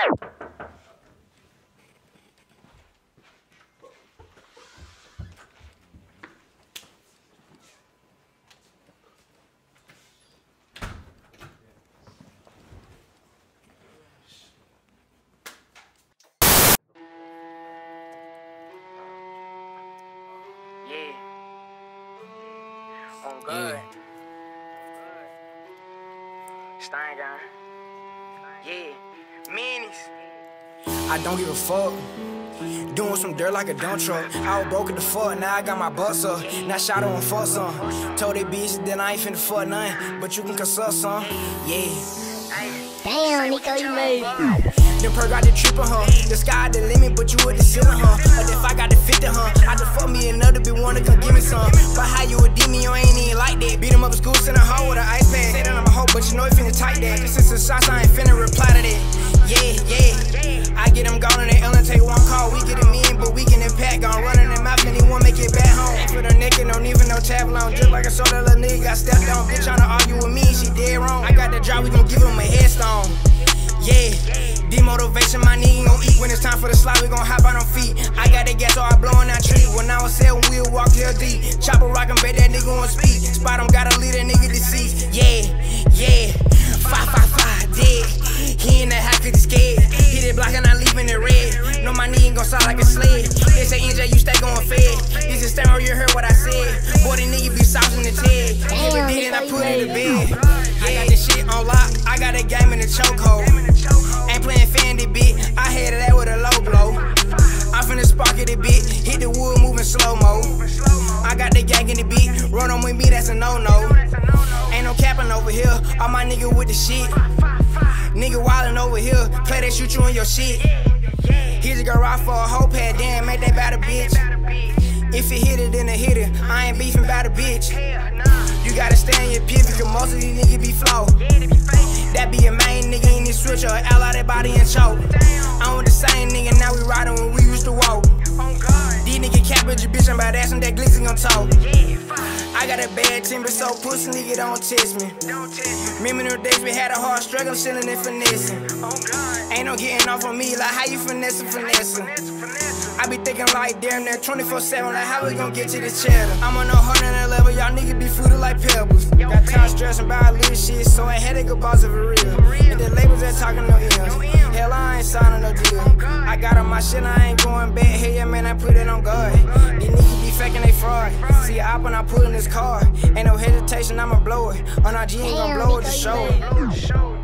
Yeah. On good. Stein gun. Yeah. Minis. I don't give a fuck. Doing some dirt like a dump truck. I was broke at the fuck, now I got my butts up. Now shot on fuck some. Told that bitch that I ain't finna fuck none, but you can consult some. Yeah. Damn, Nico, you made Them perk got the trippin', huh? The sky the limit, but you with the ceiling, huh? But if I got the 50, huh? I just fuck me another bitch, wanna come give me some. But how you a demon, you ain't even like that. Beat him up at school, send a hoe with an ice pack. Say that I'm a hoe, but you know he finna tight that. This is some shots, I ain't finna reply to that. Yeah, yeah. I get them gone and they only take one call. We get them in, but we get them pack. Gone running them mouth, and he won't make it back home. For the naked, don't even no Tavlon. Just like a soda, little nigga got stepped on. Bitch tryna argue with me, she dead wrong. I got the job, we gon' give him a headstone. Yeah, demotivation, my nigga gon' eat. When it's time for the slide, we gon' hop out on feet. I got that gas, so I blowin' that tree. When I was 7, we'll walk here deep. Chopper rockin', bet that nigga on speed. Spot him, gotta leave that nigga deceased. Yeah, yeah, 555, dead. He in that high, 'cause he scared. Hit it block and I leaving it red. No, my knee ain't gon' sound like a sled. They say NJ, you stay going fed. This is stereo, you heard what I said. Boy, the nigga be saucing the Ted. Never did it, I put it in the bed. I got this shit on lock, I got a game in the chokehold. Ain't playing Fendi, bitch, I had it out with a low blow. I'm finna spark it a bit, hit the wood moving slow-mo. I got the gang in the beat, run on with me, that's a no-no. Ain't no capping over here, all my nigga with the shit. Nigga wildin' over here, play that shoot you in your shit. Here's a garage for a whole pad, damn, make that bad a bitch. If it hit it, then it hit it, I ain't beefing about a bitch. You gotta stay in your pivot, cause most of these niggas be flow. That be a main nigga in this switch, or out of that body and choke. I'm with the same nigga, now we riding when we used to walk. These niggas capping your bitch, I'm about asking that glitzy gon' talk. I got a bad temper, so pussy nigga don't test me. Remember them days we had a hard struggle, chillin' and finessing. Ain't no getting off on me, like how you finessing. I be thinking like damn near 24/7, like how we gon' get to this cheddar. I'm on a 100 level, y'all niggas be fruity like pebbles. Got time stressing about little shit, so I had to go boss it for real. And the labels that talking no M's. Hell, I ain't signing no deal. I got on my shit, I ain't going back. Hey, yeah, man, I put it on God. These niggas be faking they fraud. See, I when I pull in this car. Ain't no hesitation, I'ma blow it. On our G ain't gon' blow it, just show it.